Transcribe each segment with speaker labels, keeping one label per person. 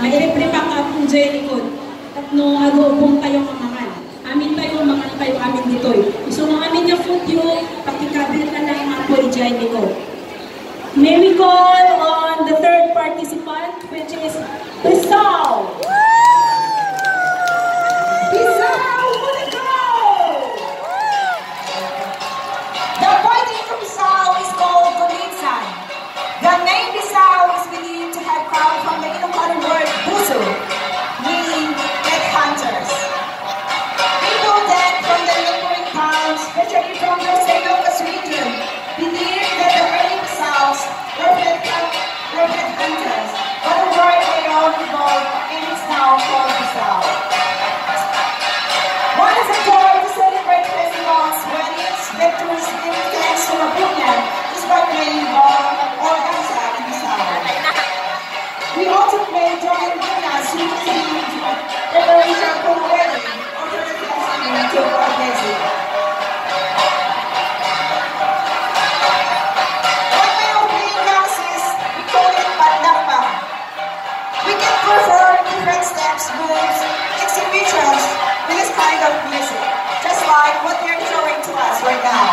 Speaker 1: Mailibre pa ka kung dyan ikot. At no adobong tayo mamaman. Amin tayo maman tayo amin ditoy. So no amin yung food yung pakikabit na lang mga po dyan ikot. May we call on the third participant, which is Rizal. Rizal, wanna go!
Speaker 2: The pointing to Rizal is called Kumitsan. The name Rizal is believed to have come from the Ilocano word buso, meaning headhunters. People then from the neighboring towns, especially from the Ilocos region, believed that the early Rizals were headhunters, but the word they all evolved and is now called Rizal. One is a joy to celebrate festivals, weddings, lectures, and weekends to Mabunyan is by playing ball or danza in Rizal. We also play drum and bunas using preparation for a wedding or for the blessing to our blessing. One way of playing dance is we call it pandakpang. We can perform different steps, moves, exhibitions with this kind of music, just like what they're showing to us right now.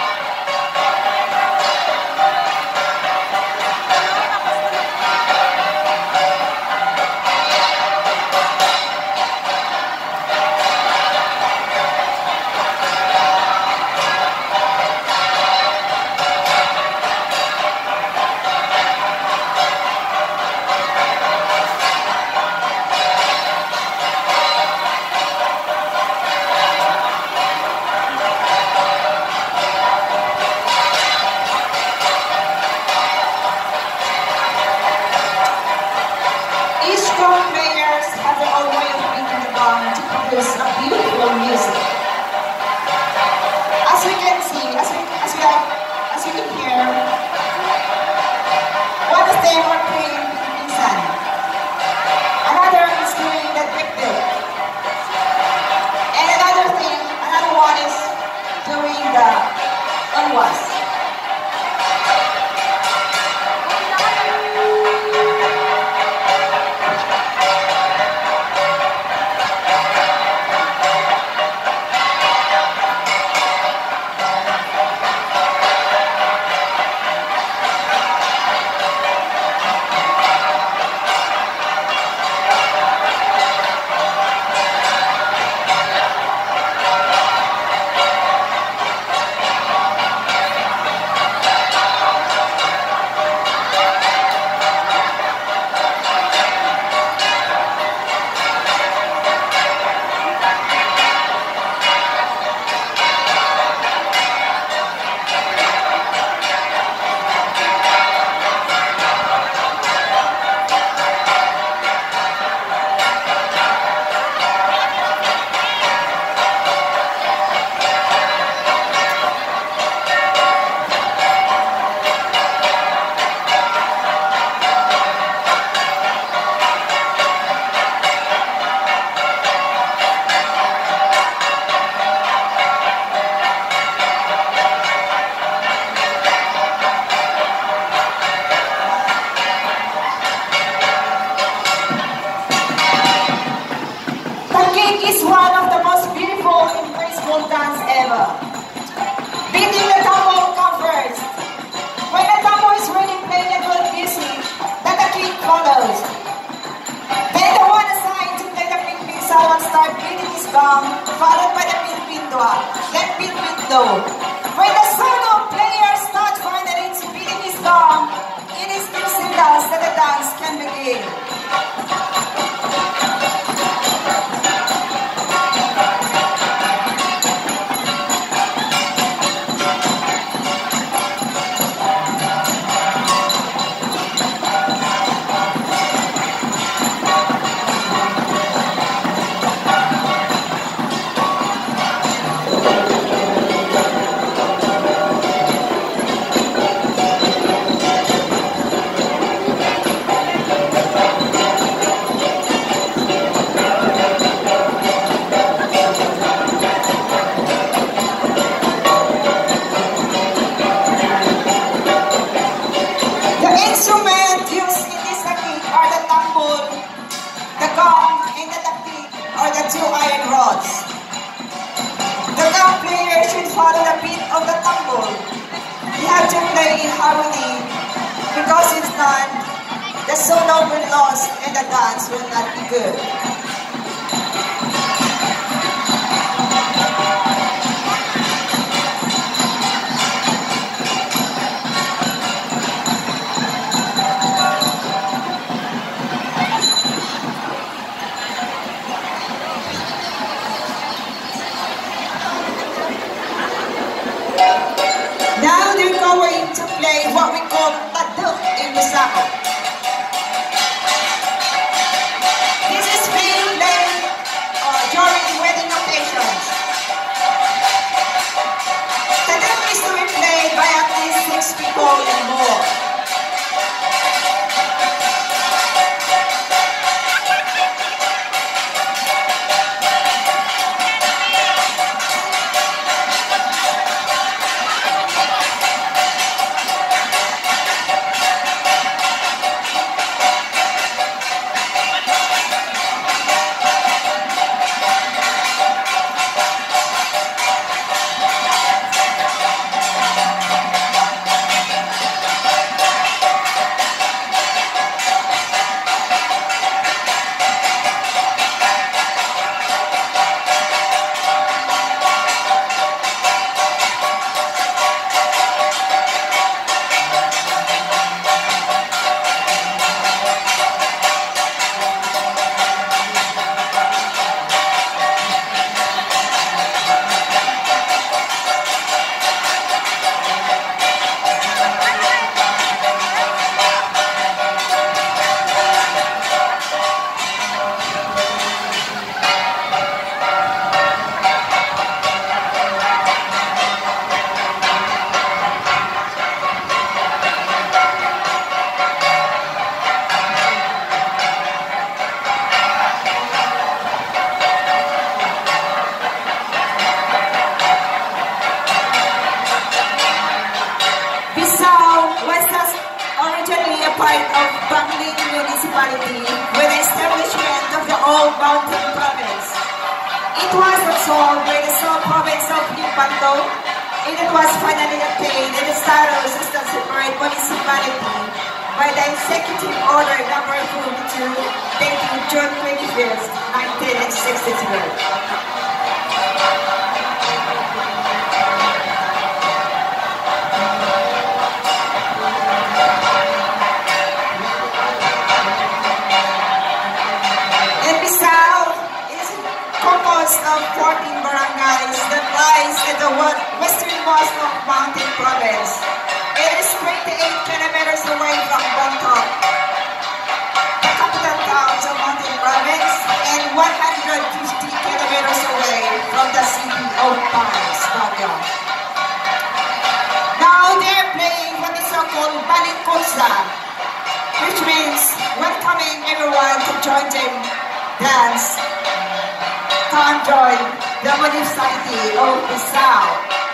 Speaker 2: Followed by the pinpindwa, then pinpindo. When the solo player starts finally beating his drum, it is in signals that the dance can begin. tambol. You have to play in harmony, because if not, the solo will lost and the dance will not be good. Now they're going to play what we call Paduk in Bisao. This is being played during wedding occasions. The drum is to be played by at least 6 people and more. Part of Bangling municipality with the establishment of the old mountain province. It was absorbed by the sole province of Yupanto, and it was finally obtained in the status as a separate municipality by the Executive Order Number 42, dated June 25th, 1963. Of 14 barangays that lies in the westernmost of Mountain Province. It is 28 kilometers away from Bangkok, the capital town of Mountain Province, and 150 kilometers away from the city of Paris, Baguio. Now they're playing what is so-called Balingkusa, which means welcoming everyone to join them dance. Come join the municipality of Bisao.